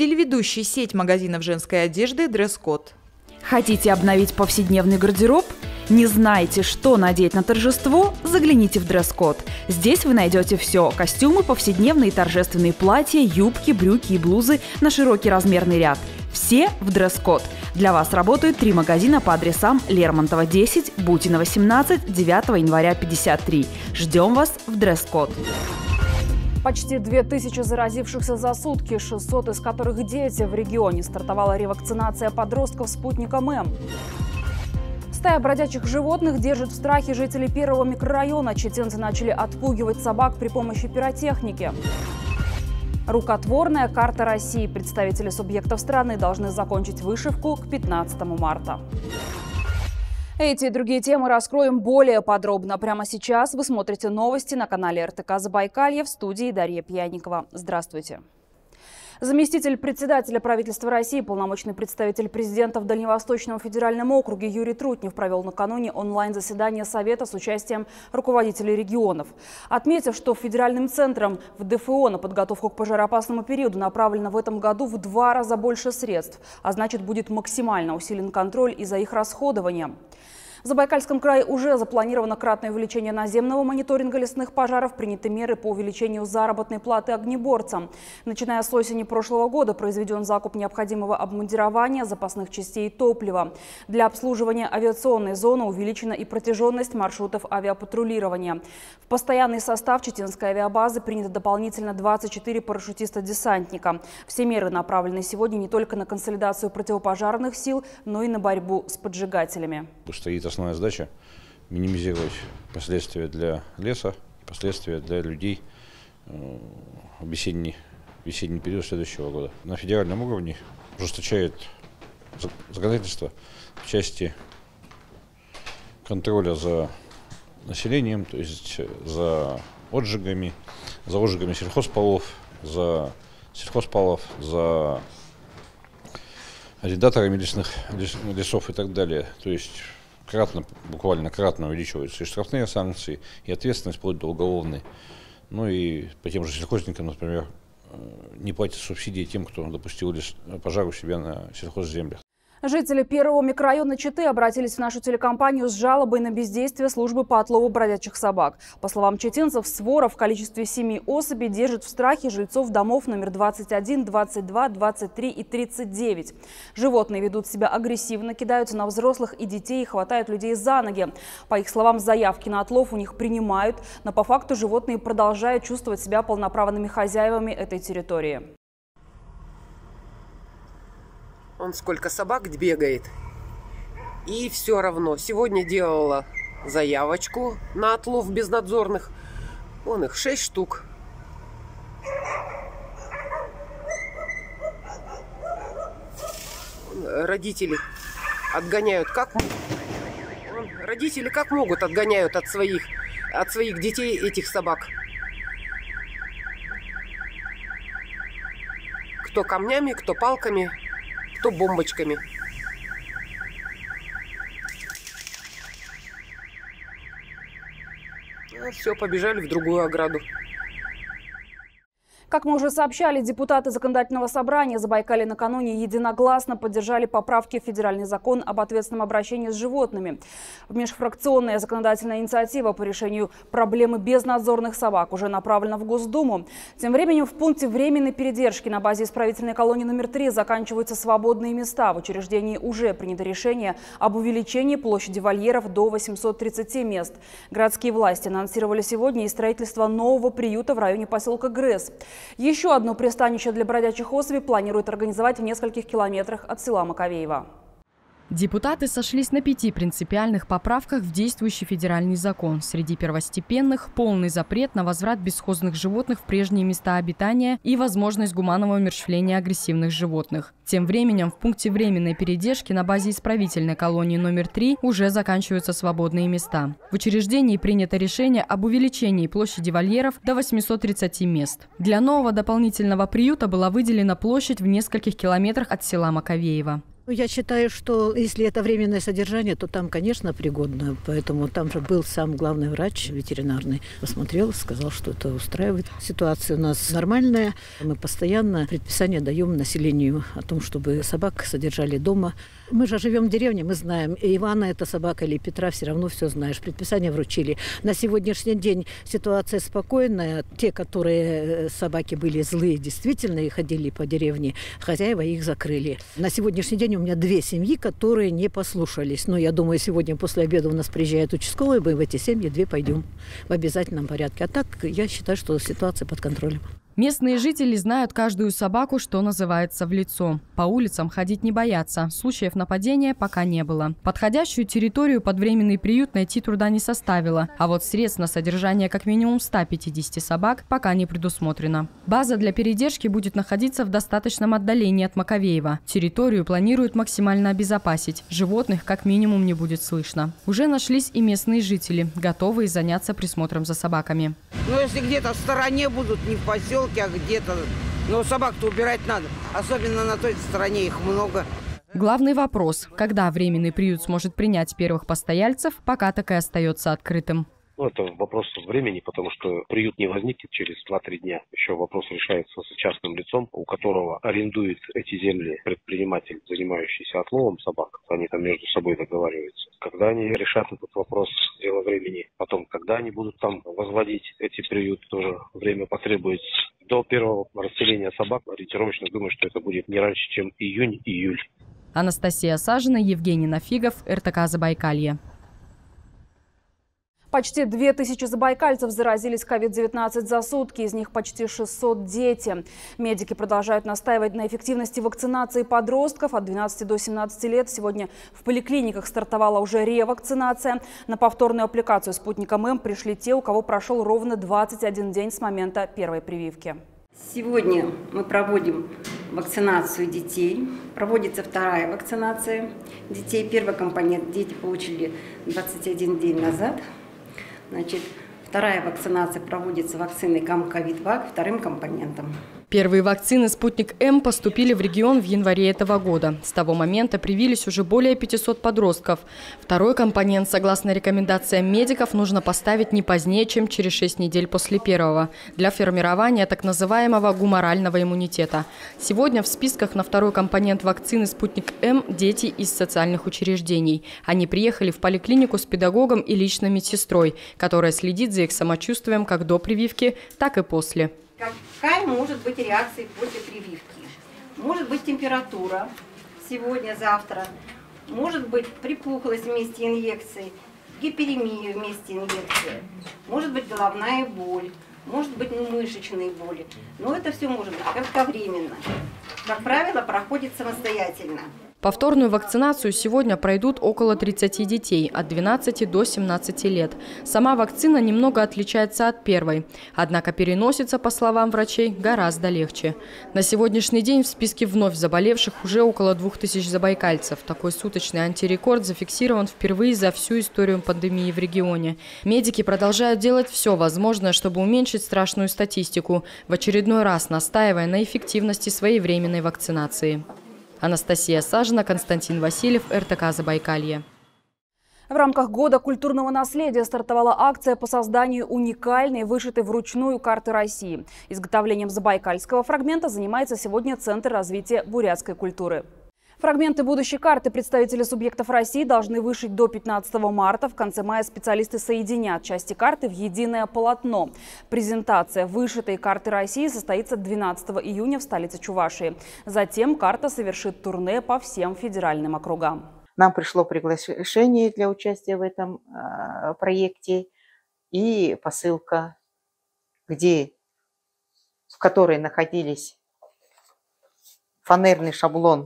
Телеведущий сеть магазинов женской одежды «Дресс-код». Хотите обновить повседневный гардероб? Не знаете, что надеть на торжество? Загляните в «Дресс-код». Здесь вы найдете все – костюмы, повседневные и торжественные платья, юбки, брюки и блузы на широкий размерный ряд. Все в «Дресс-код». Для вас работают 3 магазина по адресам Лермонтова, 10, Бутина, 18, 9 января, 53. Ждем вас в «Дресс-код». Почти 2000 заразившихся за сутки, 600 из которых дети. В регионе стартовала ревакцинация подростков спутником М. Стая бродячих животных держит в страхе жителей первого микрорайона. Читинцы начали отпугивать собак при помощи пиротехники. Рукотворная карта России. Представители субъектов страны должны закончить вышивку к 15 марта. Эти и другие темы раскроем более подробно. Прямо сейчас вы смотрите новости на канале РТК Забайкалье, в студии Дарья Пьяникова. Здравствуйте. Заместитель председателя правительства России, полномочный представитель президента в Дальневосточном федеральном округе Юрий Трутнев провел накануне онлайн-заседание Совета с участием руководителей регионов. Отметив, что федеральным центром в ДФО на подготовку к пожароопасному периоду направлено в этом году в 2 раза больше средств, а значит будет максимально усилен контроль и за их расходованием. В Забайкальском крае уже запланировано кратное увеличение наземного мониторинга лесных пожаров, приняты меры по увеличению заработной платы огнеборцам. Начиная с осени прошлого года произведен закуп необходимого обмундирования, запасных частей и топлива. Для обслуживания авиационной зоны увеличена и протяженность маршрутов авиапатрулирования. В постоянный состав Читинской авиабазы принято дополнительно 24 парашютиста-десантника. Все меры направлены сегодня не только на консолидацию противопожарных сил, но и на борьбу с поджигателями. Стоит основная задача – минимизировать последствия для леса, последствия для людей в весенний период следующего года. На федеральном уровне ужесточает законодательство в части контроля за населением, то есть за отжигами сельхозполов, за арендаторами лесов и так далее. То есть буквально кратно увеличиваются и штрафные санкции, и ответственность вплоть до уголовной. Ну и по тем же сельхозникам, например, не платят субсидии тем, кто допустил пожар у себя на сельхозземлях. Жители первого микрорайона Читы обратились в нашу телекомпанию с жалобой на бездействие службы по отлову бродячих собак. По словам читинцев, свора в количестве 7 особей держит в страхе жильцов домов номер 21, 22, 23 и 39. Животные ведут себя агрессивно, кидаются на взрослых и детей и хватают людей за ноги. По их словам, заявки на отлов у них принимают, но по факту животные продолжают чувствовать себя полноправными хозяевами этой территории. Он сколько собак бегает. И все равно. Сегодня делала заявочку на отлов безнадзорных. Вон их 6 штук. Родители отгоняют родители как могут отгоняют от своих детей этих собак. Кто камнями, кто палками, кто бомбочками. Все, побежали в другую ограду. Как мы уже сообщали, депутаты Законодательного собрания Забайкалья накануне единогласно поддержали поправки в федеральный закон об ответственном обращении с животными. Межфракционная законодательная инициатива по решению проблемы безнадзорных собак уже направлена в Госдуму. Тем временем в пункте временной передержки на базе исправительной колонии номер 3 заканчиваются свободные места. В учреждении уже принято решение об увеличении площади вольеров до 830 мест. Городские власти анонсировали сегодня и строительство нового приюта в районе поселка Грэс. Еще одно пристанище для бродячих особей планируют организовать в нескольких километрах от села Маковеево. Депутаты сошлись на 5 принципиальных поправках в действующий федеральный закон. Среди первостепенных – полный запрет на возврат бесхозных животных в прежние места обитания и возможность гуманного умерщвления агрессивных животных. Тем временем в пункте временной передержки на базе исправительной колонии номер 3 уже заканчиваются свободные места. В учреждении принято решение об увеличении площади вольеров до 830 мест. Для нового дополнительного приюта была выделена площадь в нескольких километрах от села Маковеево. Я считаю, что если это временное содержание, то там, конечно, пригодно. Поэтому там же был сам главный врач ветеринарный. Посмотрел, сказал, что это устраивает. Ситуация у нас нормальная. Мы постоянно предписания даем населению о том, чтобы собак содержали дома. Мы же живем в деревне, мы знаем, Ивана это собака или Петра, все равно все знаешь. Предписания вручили. На сегодняшний день ситуация спокойная. Те, которые собаки были злые, действительно, и ходили по деревне, хозяева их закрыли. На сегодняшний день у меня 2 семьи, которые не послушались. Но я думаю, сегодня после обеда у нас приезжает участковый, мы в эти семьи 2 пойдем в обязательном порядке. А так, я считаю, что ситуация под контролем. Местные жители знают каждую собаку, что называется, в лицо. По улицам ходить не боятся. Случаев нападения пока не было. Подходящую территорию под временный приют найти труда не составило. А вот средств на содержание как минимум 150 собак пока не предусмотрено. База для передержки будет находиться в достаточном отдалении от Маковеева. Территорию планируют максимально обезопасить. Животных как минимум не будет слышно. Уже нашлись и местные жители, готовые заняться присмотром за собаками. Ну, если где-то в стороне будут, не в поселке, а где-то. Но собак-то убирать надо. Особенно на той стороне их много. Главный вопрос, когда временный приют сможет принять первых постояльцев, пока так и остается открытым. Это вопрос времени, потому что приют не возникнет через 2-3 дня. Еще вопрос решается с частным лицом, у которого арендует эти земли предприниматель, занимающийся отловом собак. Они там между собой договариваются. Когда они решат этот вопрос, дело времени. Потом, когда они будут там возводить эти приюты, тоже время потребуется. До первого расселения собак ориентировочно думаю, что это будет не раньше, чем июнь-июль. Анастасия Сажина, Евгений Нафигов, РТК Забайкалье. Почти 2000 забайкальцев заразились COVID-19 за сутки, из них почти 600 дети. Медики продолжают настаивать на эффективности вакцинации подростков от 12 до 17 лет. Сегодня в поликлиниках стартовала уже ревакцинация. На повторную аппликацию спутника ММ пришли те, у кого прошел ровно 21 день с момента первой прививки. Сегодня мы проводим вакцинацию детей. Проводится вторая вакцинация детей. Первый компонент дети получили 21 день назад. Значит, вторая вакцинация проводится вакциной Гамковид-Вак вторым компонентом. Первые вакцины «Спутник М» поступили в регион в январе этого года. С того момента привились уже более 500 подростков. Второй компонент, согласно рекомендациям медиков, нужно поставить не позднее, чем через 6 недель после первого, для формирования так называемого гуморального иммунитета. Сегодня в списках на второй компонент вакцины «Спутник М» дети из социальных учреждений. Они приехали в поликлинику с педагогом и личной медсестрой, которая следит за их самочувствием как до прививки, так и после. Какая может быть реакция после прививки? Может быть температура сегодня, завтра. Может быть припухлость вместе инъекции, гиперемия вместе инъекции. Может быть головная боль, может быть мышечные боли. Но это все может быть кратковременно. Как правило, проходит самостоятельно. Повторную вакцинацию сегодня пройдут около 30 детей от 12 до 17 лет. Сама вакцина немного отличается от первой, однако переносится, по словам врачей, гораздо легче. На сегодняшний день в списке вновь заболевших уже около 2000 забайкальцев. Такой суточный антирекорд зафиксирован впервые за всю историю пандемии в регионе. Медики продолжают делать все возможное, чтобы уменьшить страшную статистику, в очередной раз настаивая на эффективности своевременной вакцинации. Анастасия Сажина, Константин Васильев, РТК Забайкалье. В рамках Года культурного наследия стартовала акция по созданию уникальной, вышитой вручную карты России. Изготовлением забайкальского фрагмента занимается сегодня Центр развития бурятской культуры. Фрагменты будущей карты представители субъектов России должны вышить до 15 марта. В конце мая специалисты соединят части карты в единое полотно. Презентация вышитой карты России состоится 12 июня в столице Чувашии. Затем карта совершит турне по всем федеральным округам. Нам пришло приглашение для участия в этом проекте и посылка, в которой находились фанерный шаблон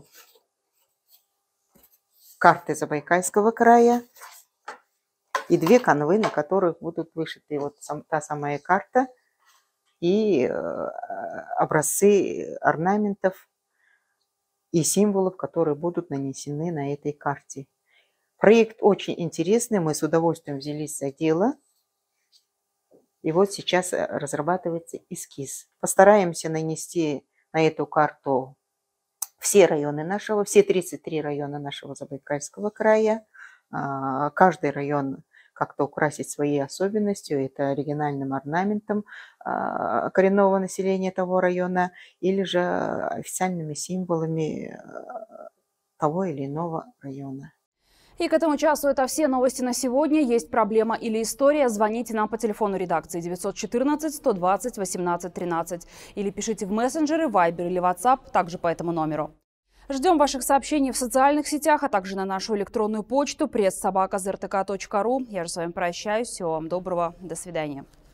карты Забайкальского края и 2 канвы, на которых будут вышиты вот та самая карта и образцы орнаментов и символов, которые будут нанесены на этой карте. Проект очень интересный, мы с удовольствием взялись за дело. И вот сейчас разрабатывается эскиз. Постараемся нанести на эту карту все районы нашего, все 33 района нашего Забайкальского края. Каждый район как-то украсить своей особенностью, это региональным орнаментом коренного населения того района или же официальными символами того или иного района. И к этому часу это все новости на сегодня. Есть проблема или история? Звоните нам по телефону редакции 914 120 18 13 или пишите в мессенджеры, Viber или WhatsApp, также по этому номеру. Ждем ваших сообщений в социальных сетях, а также на нашу электронную почту press@zrtk.ru. Я же с вами прощаюсь. Всего вам доброго. До свидания.